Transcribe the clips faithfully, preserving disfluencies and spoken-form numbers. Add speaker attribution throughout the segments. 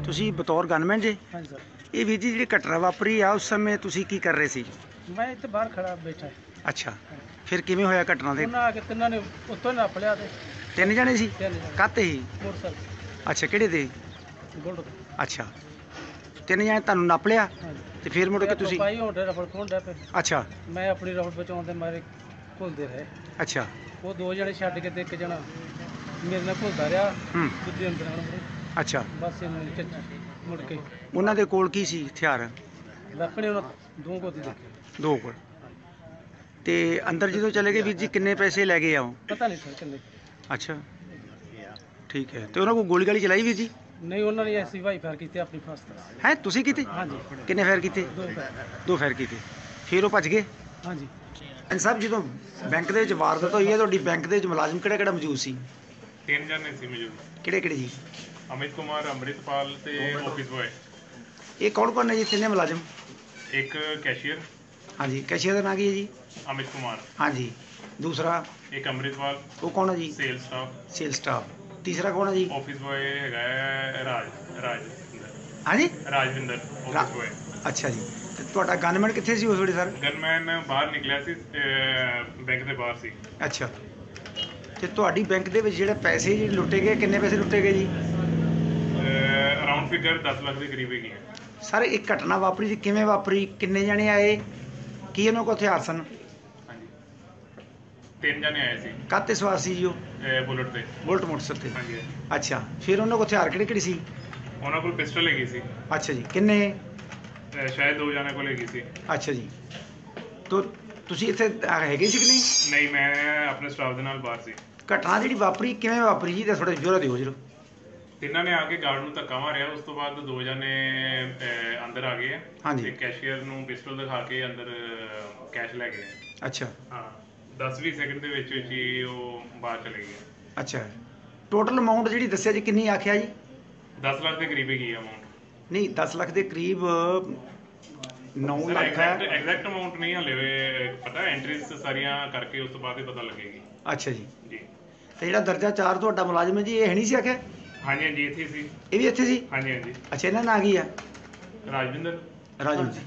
Speaker 1: ਤੁਸੀਂ ਬਤੌਰ ਗਨਮੈਨ ਜੀ?
Speaker 2: हाँ सर।
Speaker 1: ਇਹ ਵੀਰ ਜੀ ਜਿਹੜੀ ਘਟਨਾ ਵਾਪਰੀ ਆ ਉਸ ਸਮੇਂ ਤੁਸੀਂ ਕੀ ਕਰ ਰਹੇ ਸੀ?
Speaker 2: मैं इतने बाहर खड़ा बैठा
Speaker 1: ਅੱਛਾ, ਫਿਰ ਕਿਵੇਂ ਹੋਇਆ ਘਟਨਾ ਦੇ?
Speaker 2: उन्हें आके तिना ने उत्तों नप लिया ते
Speaker 1: ਤਿੰਨ ਜਣੇ ਸੀ?
Speaker 2: तीन जने
Speaker 1: ਕਾਹਤੇ ਸੀ?
Speaker 2: मोटरसाइकिल
Speaker 1: ਅੱਛਾ, ਕਿਹੜੇ ਤੇ?
Speaker 2: गोल्ड।
Speaker 1: ਅੱਛਾ, ਤਿੰਨ ਜਣੇ ਤੁਹਾਨੂੰ ਨੱਪ ਲਿਆ
Speaker 2: हाँ जी।
Speaker 1: ਤੇ ਫਿਰ ਮੁੜ ਕੇ ਤੁਸੀਂ?
Speaker 2: भाई होटे रफड़ खोल रहा पे।
Speaker 1: ਅੱਛਾ
Speaker 2: मैं अपनी रफड़ बचाने दे मारे घुलते रहे।
Speaker 1: ਅੱਛਾ।
Speaker 2: वो दो जने छड्ड के ते एक जना मेरे नाल घुलदा रहा।
Speaker 1: ਹੂੰ।
Speaker 2: दूजे अंदर आन मुड़े
Speaker 1: ਅੱਛਾ,
Speaker 2: बस इन्होंने मुड़ के
Speaker 1: ਉਹਨਾਂ ਦੇ ਕੋਲ ਕੀ ਸੀ ਹਥਿਆਰ?
Speaker 2: रखने उन्होंने दो गोदी देखे।
Speaker 1: ਦੋ ਕੋਲ। ਤੇ ਅੰਦਰ ਜਦੋਂ ਚਲੇ ਗਏ ਵੀਰ ਜੀ ਕਿੰਨੇ ਪੈਸੇ ਲੈ ਗਏ ਆ ਉਹ?
Speaker 2: पता नहीं सर किन्ने।
Speaker 1: ਅੱਛਾ, ਠੀਕ ਹੈ। ਤੇ ਉਹਨਾਂ ਕੋਲ ਗੋਲੀ ਗਾਲੀ ਚਲਾਈ ਵੀਰ ਜੀ?
Speaker 2: नहीं उन्होंने ऐसी वाई फायर की अपनी फास्ट।
Speaker 1: ਹੈ ਤੁਸੀਂ ਕੀਤੇ?
Speaker 2: हाँ जी।
Speaker 1: ਕਿੰਨੇ ਫਾਇਰ ਕੀਤੇ?
Speaker 2: दो फायर।
Speaker 1: ਦੋ ਫਾਇਰ ਕੀਤੇ। ਫਿਰ ਉਹ ਭੱਜ ਗਏ?
Speaker 2: हाँ जी।
Speaker 1: ਐਂ ਸਾਹਿਬ ਜਦੋਂ ਬੈਂਕ ਦੇ ਵਿੱਚ ਵਾਰਦਾਤ ਹੋਈ ਹੈ ਤੁਹਾਡੀ ਬੈਂਕ ਦੇ ਵਿੱਚ ਮੁਲਾਜ਼ਮ ਕਿਹੜਾ ਕਿਹੜਾ ਮੌਜੂਦ ਸੀ?
Speaker 3: ਤਿੰਨ ਜਣੇ ਸੀ ਮੌਜੂਦ।
Speaker 1: ਕਿਹੜੇ ਕਿਹੜੇ ਜੀ?
Speaker 3: ਅਮਿਤ ਕੁਮਾਰ, ਅੰਮ੍ਰਿਤਪਾਲ ਤੇ ਆਫਿਸ ਬॉय।
Speaker 1: ਇਹ ਕੌਣ ਕੌਣ ਨੇ ਜੀ ਤਿੰਨੇ ਮੁਲਾਜ਼ਮ?
Speaker 3: ਇੱਕ ਕੈਸ਼ੀਅਰ
Speaker 1: ਹਾਂਜੀ, ਕੈਸ਼ੀਅਰ ਦਾ ਨਾਂ ਕੀ ਹੈ ਜੀ?
Speaker 3: ਅਮਿਤ ਕੁਮਾਰ,
Speaker 1: ਹਾਂਜੀ। ਦੂਸਰਾ?
Speaker 3: ਇੱਕ ਅੰਮ੍ਰਿਤਪਾਲ
Speaker 1: ਉਹ ਕੌਣ ਹੈ ਜੀ?
Speaker 3: Sale staff.
Speaker 1: Sale staff. ਤੀਸਰਾ ਕੌਣ ਹੈ ਜੀ?
Speaker 3: ਆਫਿਸ ਬॉय ਹੈਗਾ ਹੈ ਰਾਜ ਰਾਜ
Speaker 1: ਹਾਂਜੀ,
Speaker 3: ਰਾਜਵਿੰਦਰ
Speaker 1: ਰਾ-
Speaker 3: ਆਫਿਸ ਬॉय।
Speaker 1: ਅੱਛਾ ਜੀ। ਤੇ ਤੁਹਾਡਾ ਗਨਮੈਨ ਕਿੱਥੇ ਸੀ ਉਸ ਵੇਲੇ ਸਰ?
Speaker 3: ਗਨਮੈਨ ਬਾਹਰ ਨਿਕਲਿਆ ਸੀ, ਬੈਂਕ ਦੇ ਬਾਹਰ ਸੀ।
Speaker 1: ਅੱਛਾ, ਤੇ ਤੁਹਾਡੀ ਬੈਂਕ ਦੇ ਵਿੱਚ ਜਿਹੜੇ ਪੈਸੇ ਜਿਹੜੇ ਲੁੱਟੇ ਗਏ ਕਿੰਨੇ ਪੈਸੇ ਲੁੱਟੇ ਗਏ ਜੀ?
Speaker 3: ਅਰਾਊਂਡ ਫਿਗਰ ਦਸ ਲੱਖ ਦੇ ਕਰੀਬ ਹੈਗੀ ਹੈ।
Speaker 1: ਸਰ ਇਹ ਘਟਨਾ ਵਾਪਰੀ ਸੀ ਕਿਵੇਂ ਵਾਪਰੀ? ਕਿੰਨੇ ਜਣੇ ਆਏ? ਕੀ ਉਹਨਾਂ ਕੋਲ ਹਥਿਆਰ ਸਨ?
Speaker 3: ਹਾਂਜੀ, ਤਿੰਨ ਜਣੇ ਆਏ ਸੀ
Speaker 1: ਕਾਹਤੇ ਸਵਾਰ ਸੀ ਜੀ ਉਹ?
Speaker 3: ਬੁਲਟ ਤੇ।
Speaker 1: ਬੁਲਟ ਮੋਟਰਸਾਈਕਲ ਤੇ?
Speaker 3: ਹਾਂਜੀ,
Speaker 1: ਅੱਛਾ, ਫਿਰ ਉਹਨਾਂ ਕੋਲ ਹਥਿਆਰ ਕਿਹੜੇ ਕਿਹੜੇ ਸੀ?
Speaker 3: ਉਹਨਾਂ ਕੋਲ ਪਿਸਟਲ ਹੈਗੀ ਸੀ।
Speaker 1: ਅੱਛਾ ਜੀ, ਕਿੰਨੇ?
Speaker 3: ਅਹ ਸ਼ਾਇਦ ਦੋ ਜਣੇ ਕੋਲ ਹੈਗੀ ਸੀ।
Speaker 1: ਅੱਛਾ ਜੀ। ਤੋ ਤੁਸੀਂ ਇੱਥੇ ਹੈਗੇ ਸੀ ਕਿ ਨਹੀਂ?
Speaker 3: ਨਹੀਂ, ਮੈਂ ਆਪਣੇ ਸਟਾਫ ਦੇ ਨਾਲ ਬਾਹਰ ਸੀ।
Speaker 1: ਘਟਨਾ ਜਿਹੜੀ ਵਾਪਰੀ ਕਿਵੇਂ ਵਾਪਰੀ ਜੀ? ਤਾਂ ਥੋੜਾ ਜੋਰਾ ਦਿਓ ਜਰੋ।
Speaker 3: ਤਿੰਨਾਂ ਨੇ ਆ ਕੇ ਗਾਰਡ ਨੂੰ ਧੱਕਾ ਮਾਰਿਆ। ਉਸ ਤੋਂ ਬਾਅਦ ਦੋ ਜਣੇ ਅਹ, ਅੰਦਰ ਆ ਗਏ ਆ
Speaker 1: ਹਾਂਜੀ।
Speaker 3: ਤੇ ਕੈਸ਼ੀਅਰ ਨੂੰ ਪਿਸਟਲ ਦਿਖਾ ਕੇ ਅੰਦਰ ਕੈਸ਼ ਲੈ ਗਏ ਆ।
Speaker 1: ਅੱਛਾ
Speaker 3: ਹਾਂ, ਦਸ ਵੀਹ ਸੈਕਿੰਡ ਦੇ ਵਿੱਚ ਵਿੱਚ ਹੀ ਉਹ ਬਾਹਰ ਚਲੇ ਗਏ।
Speaker 1: ਅੱਛਾ, ਟੋਟਲ ਅਮਾਉਂਟ ਜਿਹੜੀ ਦੱਸਿਆ ਜੀ ਕਿੰਨੀ ਆਖਿਆ ਜੀ?
Speaker 3: ਦਸ ਲੱਖ ਦੇ ਕਰੀਬ ਹੈਗੀ ਅਮਾਉਂਟ।
Speaker 1: ਨਹੀਂ, ਦਸ ਲੱਖ ਦੇ ਕਰੀਬ ਨੌ
Speaker 3: ਸਰ
Speaker 1: ਲੱਖ ਹੈ।
Speaker 3: ਐਗਜ਼ੈਕਟ ਐਗਜ਼ੈਕਟ ਅਮਾਉਂਟ ਨਹੀਂ ਹਲੇ ਪਤਾ, ਐਂਟਰੀਜ਼ ਸਾਰੀਆਂ ਕਰਕੇ ਉਸ ਤੋਂ ਬਾਅਦ ਹੀ ਪਤਾ ਲੱਗੇਗੀ
Speaker 1: ਅੱਛਾ ਜੀ।
Speaker 3: ਜੀ।
Speaker 1: ਤੇ ਜਿਹੜਾ ਦਰਜਾ ਚਾਰ ਤੁਹਾਡਾ ਮੁਲਾਜ਼ਮ ਹੈ ਜੀ ਇਹ ਹੈ ਨਹੀਂ ਸੀ ਆਖਿਆ?
Speaker 3: ਹਾਂਜੀ ਹਾਂਜੀ, ਇੱਥੇ ਸੀ।
Speaker 1: ਇਹ ਵੀ ਇੱਥੇ ਸੀ?
Speaker 3: ਹਾਂਜੀ ਹਾਂਜੀ,
Speaker 1: ਅੱਛਾ, ਇਹਨਾਂ ਨਾਂ ਕੀ ਆ?
Speaker 3: ਰਾਜਵਿੰਦਰ।
Speaker 1: ਰਾਜੂ ਜੀ।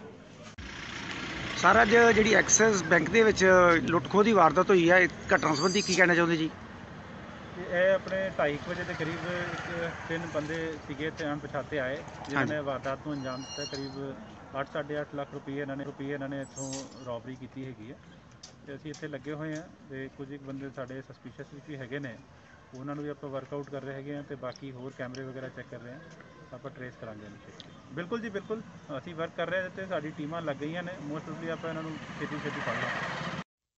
Speaker 1: ਸਰ ਅੱਜ ਜਿਹੜੀ ਐਕਸਿਸ ਬੈਂਕ ਦੇ ਵਿੱਚ ਲੁੱਟ ਖੋਹ ਦੀ ਵਾਰਦਾਤ ਹੋਈ ਹੈ, ਘਟਨਾ ਸੰਬੰਧੀ ਕੀ ਕਹਿਣਾ ਚਾਹੁੰਦੇ ਜੀ?
Speaker 4: ਇਹ ਆਪਣੇ ਢਾਈ ਕੁ ਵਜੇ ਦੇ ਕਰੀਬ ਇੱਕ ਤਿੰਨ ਬੰਦੇ ਸੀਗੇ ਤੇ ਅਣਪਛਾਤੇ ਆਏ ਜਿਨ੍ਹਾਂ ਨੇ ਵਾਰਦਾਤ ਨੂੰ ਅੰਜਾਮ ਦਿੱਤਾ। ਕਰੀਬ ਅੱਠ ਸਾਢੇ ਅੱਠ ਲੱਖ ਰੁਪਏ ਇਹਨਾਂ ਨੇ ਰੁਪਏ ਇਹਨਾਂ ਨੇ ਇੱਥੋਂ ਰੋਬਰੀ ਕੀਤੀ ਹੈਗੀ ਹੈ ਤੇ ਅਸੀਂ ਇੱਥੇ ਲੱਗੇ ਹੋਏ ਹਾਂ ਤੇ ਕੁਝ ਇੱਕ ਬੰਦੇ ਸਾਡੇ ਸਸਪੀਸ਼ੀਅਸ ਵੀ ਹੈਗੇ ਨੇ, ਉਹਨਾਂ ਨੂੰ ਵੀ ਆਪਾਂ ਵਰਕਆਊਟ ਕਰ ਰਹੇ ਹੈਗੇ ਹਾਂ ਤੇ ਬਾਕੀ ਹੋਰ ਕੈਮਰੇ ਵਗੈਰਾ ਚੈੱਕ ਕਰ ਰਹੇ ਹਾਂ, ਆਪਾਂ ਟਰੇਸ ਕਰਾਂਗੇ ਇਹਨੂੰ। ਬਿਲਕੁਲ ਜੀ ਬਿਲਕੁਲ, ਅਸੀਂ ਵਰਕ ਕਰ ਰਹੇ ਹਾਂ ਤੇ ਸਾਡੀ ਟੀਮਾਂ ਲੱਗ ਗਈਆਂ ਨੇ। ਮੋਸਟ ਆਫਲੀ ਆਪਾਂ ਇਹਨਾਂ ਨੂੰ ਛੇਤੀ ਛੇਤੀ ਫੜ ਲਾਂਗੇ।